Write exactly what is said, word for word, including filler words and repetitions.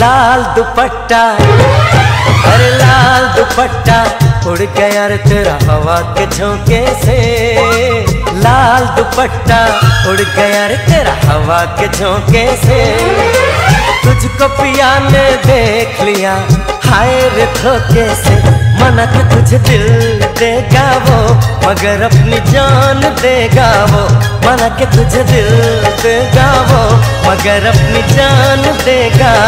लाल दुपट्टा, अरे लाल दुपट्टा उड़ गया रे तेरा हवा के झोंके से। लाल दुपट्टा उड़ गया रे तेरा हवा के झोंके से। तुझको पिया ने देख लिया हाय रे धोखे से। मना के तुझे दिल देगा वो मगर अपनी जान देगा वो। मना के तुझे दिल देगा वो मगर अपनी जान देगा